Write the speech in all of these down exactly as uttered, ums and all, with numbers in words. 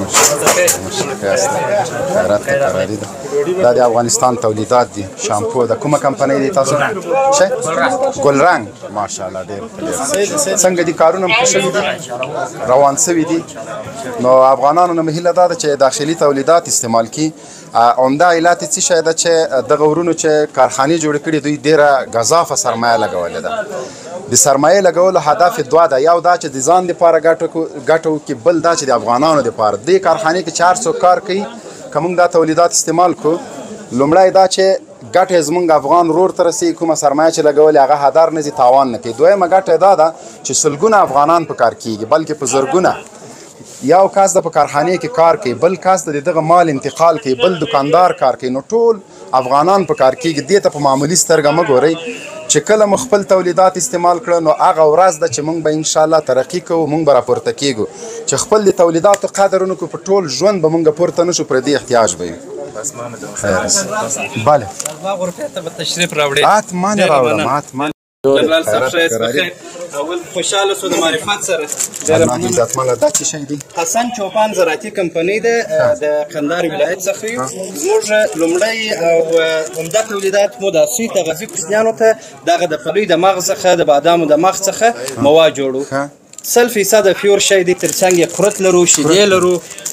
خیرات قراري ده دا د افغانستان تولیدات دي شامپو د کومه کمپنۍ دي تاسو څه ګلرنګ ماشاءالله ډېر څنګه دي کارونه هم شوي دي روان شوي دي نو افغانانو نه هیله دا ده چې داخلي تولیدات استعمال کړي عمده علت یې څه شی ده چې دغه ورونو چې کارخانې جوړې کړي دوی ډېره ګزافه سرمایه لګولې ده د سرمایې لګولو هدف دوه ده یو دا چې د ځان دپاره ګټه وکړي بل دا چې د افغانانو دپاره دې کارخانې کې چې هر څوک کار کوي که موږ دا تولیدات استعمال کړو لومړی دا چې ګټه یې زموږ افغان ورور ته رسېږي کومه سرمایه چې لګولې هغه هدر نه ځي تاوان نه کوي دویمه ګټه یې دا ده چې سلګونه افغانان په کار کېږي بلکې په زرګونه یو کس د په کارخانې کې کار کوي بل کس د دغه مال انتقال کوي بل دکاندار کار کوي نو ټول افغانان په کار کېږي دې ته په معمولي سترګه مه ګورئ چې کله مو خپل تولیدات استعمال کړه نو هغه ورځ ده چې موږ به انشاءالله ترقي کوو موږ به راپورته کېږو چې خپل د تولیداتو قدر ونه کړو په ټول ژوند به موږ پورته نه شو پردي احتیاج به وي بله غرفې ته به تشریف راوړې حتما یې راوړم حتما جنرال صاحب ښایست بخیر اول خوشحاله شو د معرفت سره عزتمنه دا څه شی دی حسن چوپان زراعتي کمپنۍ ده د قندهار ولایت څخه یو زموږ لومړی او عمده تولیدات مو د سوی تغذیې کوچنیانو ته دغه د پلوي د مغز څخه د بادامو د مغز څخه مواد جوړو سل فیصده پیور شی دی ترڅنګ یې قرت لرو شیدې لرو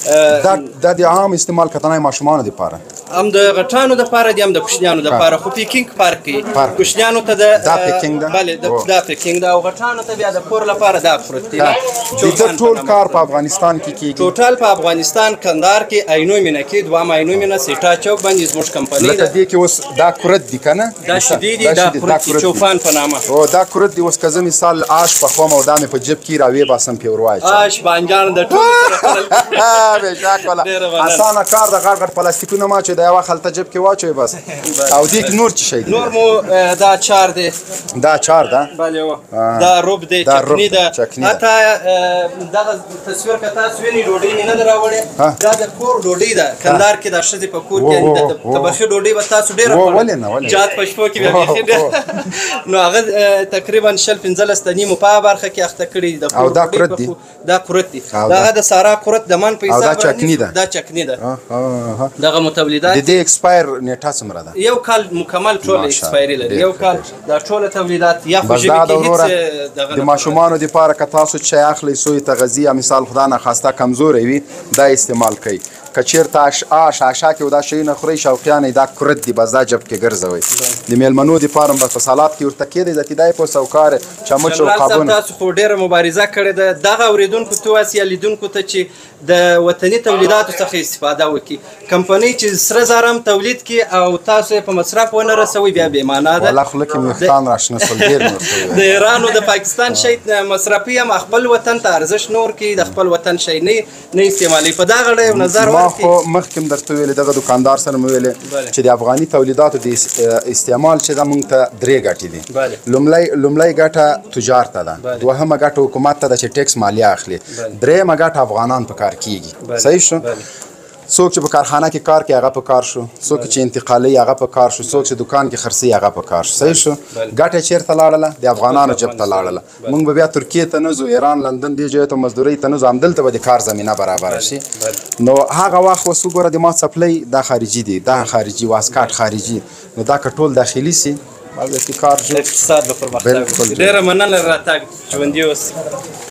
دا د عام استعمال کتنای ماشومانو دپاره هم د غټانو دپاره دي هم د کوچنیانو دپاره خو پیکینګ فرق کوي کوچنیانو ته د دا پیکینګ ده بله دا پیکینګ ده او غټانو ته بیا د کور لپاره دا قرت دی د ټول کار په افغانستان کې کېږي ټوټل په افغانستان کندهار کې عینو مینه کې دوهم عینو مینه سیټا چوک باندې زموږ کمپنۍ لکه دې کې اوس دا قرت دي که نه دا شیدې دي دا قرت دي چوپان په نامه او دا قرت دي اوس که زه مثال آش پخوم او دا مې په جیب کې راویې باسم پې ور واچوم آش بانجان د ټولو سره خوړل بېشک والا اسانه کار د غټ غټ پلاستیکونه ما چې د یوه خلطه جیب کې واچوئ بس او دې کې نور څه شی دی نور مو دا چار دی دا چار ده بله دا روب دی چکني ده حتی دغه تصویر که تاسو وینئ ډوډۍ مې نه ده راوړې دا د کور ډوډۍ ده کندهار کې دا ښځې په کور کې تبخي ډوډۍ به تاسو ډېره خوړل جات په شپو کې بیا بیخي نو هغه تقریبا شل پنځلس تنې مو په هغه برخه کې اخته کړي دي او دا قرت دی دا قرت دی دغه د سارا قرت د من په حساب او دا چکني ده دا چکني ده دغه مو تولیدات د دې ایکسپایر نیټه څومره ده یو کال مکمل ټول ایکسپایري لري یو کال دا ټول تولیدات یا خو ژبې کې هیڅ د ماشومانو دپاره که تاسو چای اخلئ سوی تغذیه یا مثال خدا نخواسته کمزوری وي دا استعمال کوئ که چېرته آش آشا کې دا شیونه خورئ شوقیان دا کرت دي بس دا جب کې ګرځوئ د میلمنو دپاره هم بس په سلاد کې ورته کېدی ځکه دا یې په سوکار چمچ او قابونه تاسو خو ډېره مبارزه کړې ده دغه اورېدونکو ته واسي یا لیدونکو ته چې د وطني تولیداتو څخه استفاده وکړي کمپنۍ چې سره زر هم تولید کړي او تاسو یې په مصرف ونه رسوئ بیا بې معنا ده والله خوله کې مې ویښتان راشنه شول ډېر مې ورته د ایران او د پاکستان شی مصرفي هم خپل وطن ته ارزښت نه ورکوي د خپل وطن شی نه استعمالوي په دغه ډول یو نظر ما خو مخکې هم درته ویلې دغه دکاندار سره مې ویلې چې د افغاني تولیداتو د استعمال چې دا موږ ته درې ګټې دي لومړی ګټه تجار ته ده دوهمه ګټه حکومت ته ده چې ټیکس مالیه اخلي درېیمه ګټه افغانان په کار کېږي صحیح شو څوک چې په کارخانه کې کار کوي هغه په کار شو څوک چې انتقالوي هغه په کار شو څوک چې دکان کې خرڅوي هغه په کار شو صحیح شو ګټه چېرته لاړله د افغانانو جب ته لاړله موږ به بیا ترکیې ته نه ځو ایران لندن دې ځایو ته مزدورۍ ته نه ځو همدلته به د کار زمینه برابره شي نو هغه وخت اوس وګوره د ما څپلۍ دا خارجي دی دا خارجي واسکاټ خارجي نو دا که ټول داخلي سي اقتصاد به پرمختګ وکړي ډېره مننه راتګ ژوندي اوسئ